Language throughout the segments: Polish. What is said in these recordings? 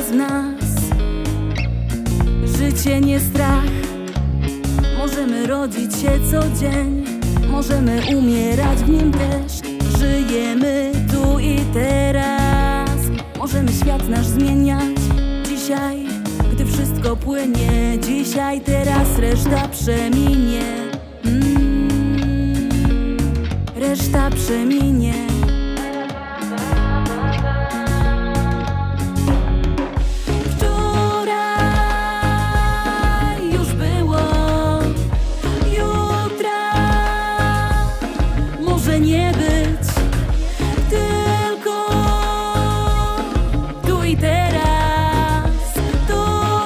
jest w nas. Życie nie strach. Możemy rodzić się co dzień, możemy umierać w nim też. Żyjemy tu i teraz. Możemy świat nasz zmieniać dzisiaj, gdy wszystko płynie. Dzisiaj, teraz, reszta przeminie. Reszta przeminie. Wczoraj już było, jutra może nie być, tylko tu i teraz. To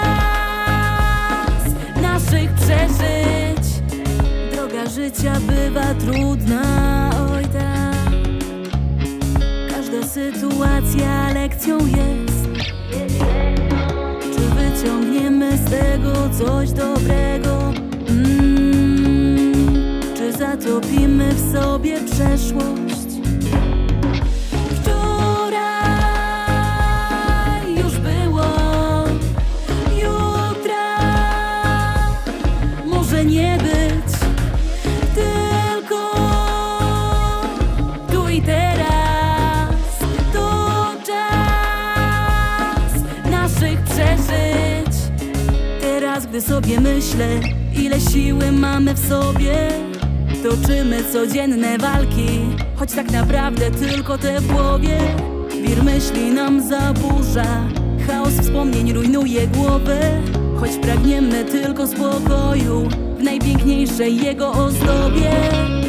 czas naszych przeżyć. Droga życia bywa trudna, oj tak. Każda sytuacja lekcją jest. Czy wyciągniemy z tego coś dobrego? Czy zatopimy w sobie przeszłość? Wczoraj już było, jutra może nie być, tylko tu i teraz. To czas naszych przeżyć. Teraz, gdy sobie myślę, ile siły mamy w sobie, toczymy codzienne walki, choć tak naprawdę tylko te w głowie. Wir myśli nam zaburza, chaos wspomnień rujnuje głowę, choć pragniemy tylko spokoju w najpiękniejszej jego ozdobie.